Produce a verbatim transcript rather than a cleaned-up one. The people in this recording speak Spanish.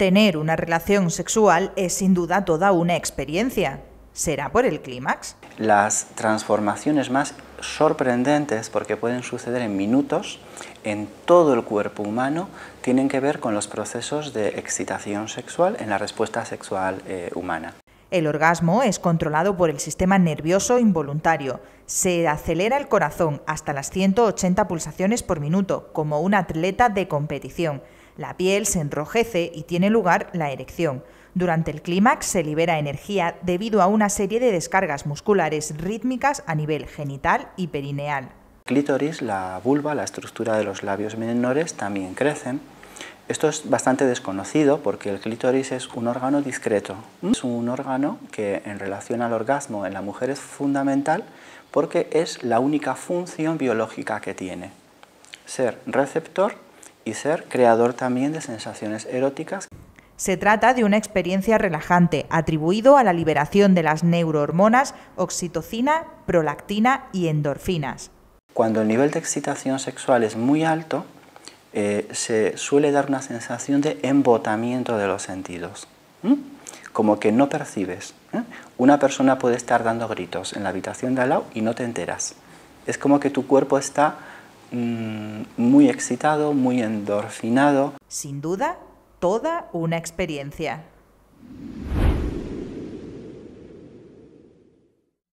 Tener una relación sexual es sin duda toda una experiencia. ¿Será por el clímax? Las transformaciones más sorprendentes, porque pueden suceder en minutos, en todo el cuerpo humano, tienen que ver con los procesos de excitación sexual en la respuesta sexual eh, humana. El orgasmo es controlado por el sistema nervioso involuntario. Se acelera el corazón hasta las ciento ochenta pulsaciones por minuto, como un atleta de competición. La piel se enrojece y tiene lugar la erección. Durante el clímax se libera energía debido a una serie de descargas musculares rítmicas a nivel genital y perineal. El clítoris, la vulva, la estructura de los labios menores también crecen. Esto es bastante desconocido porque el clítoris es un órgano discreto. Es un órgano que en relación al orgasmo en la mujer es fundamental porque es la única función biológica que tiene. Ser receptor y ser creador también de sensaciones eróticas. Se trata de una experiencia relajante, atribuido a la liberación de las neurohormonas oxitocina, prolactina y endorfinas. Cuando el nivel de excitación sexual es muy alto, eh, se suele dar una sensación de embotamiento de los sentidos, ¿Mm? como que no percibes. ¿eh? Una persona puede estar dando gritos en la habitación de al lado y no te enteras. Es como que tu cuerpo está mmm, muy excitado, muy endorfinado. Sin duda, toda una experiencia.